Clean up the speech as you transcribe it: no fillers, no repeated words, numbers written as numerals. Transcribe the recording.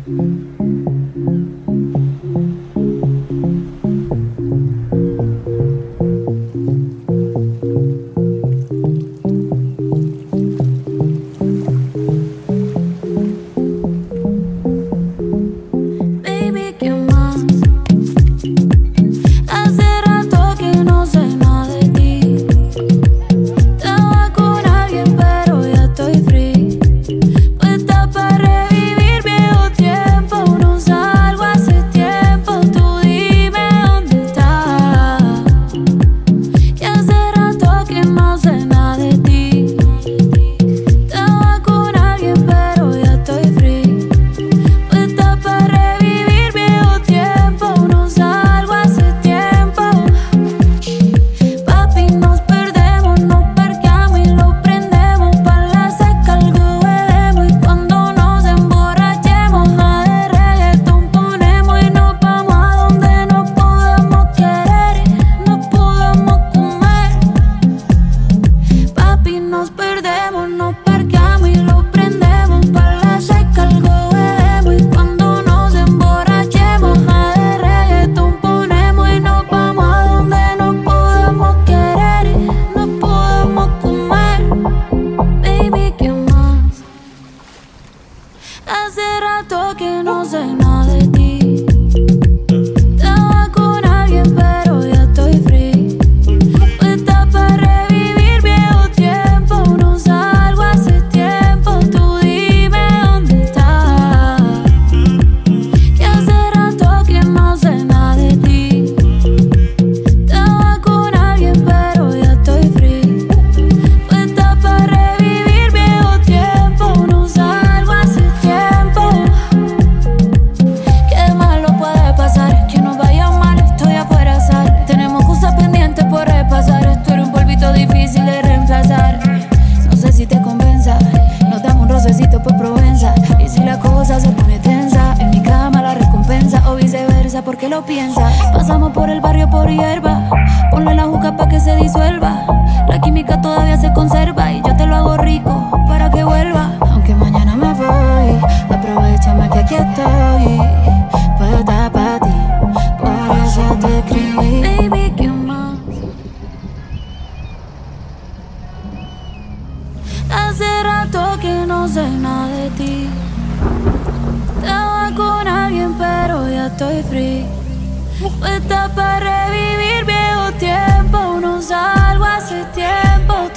Hace rato que no sé nada de ti. Estaba con alguien pero ya estoy free. Puesta para revivir viejo tiempo. No salgo hace tiempo. Tú dime dónde estás. Que hace rato que no sé nada de ti. Estaba con alguien pero ya estoy free. Puesta para revivir viejo tiempo. No salgo hace tiempo. Qué malo puede pasar, que nos vaya mal, estoy afuera azar. Tenemos cosas pendientes por repasar. Esto era un polvito difícil de reemplazar. No sé si te convenza, nos damos un rocecito por Provenza. Y si la cosa se pone tensa, en mi cama la recompensa. O viceversa, porque lo piensa. Pasamos por el barrio por hierba. Ponle la juca pa' que se disuelva. La química todavía se conserva. Y yo te lo hago rico para que vuelva. Aunque mañana me voy, aprovechame que aquí estoy. Puesta pa' ti, por eso te escribí. Baby, ¿qué más? Hace rato que no sé nada de ti. Estaba con alguien pero ya estoy free. Puesta para revivir viejo tiempo. No salgo hace tiempo.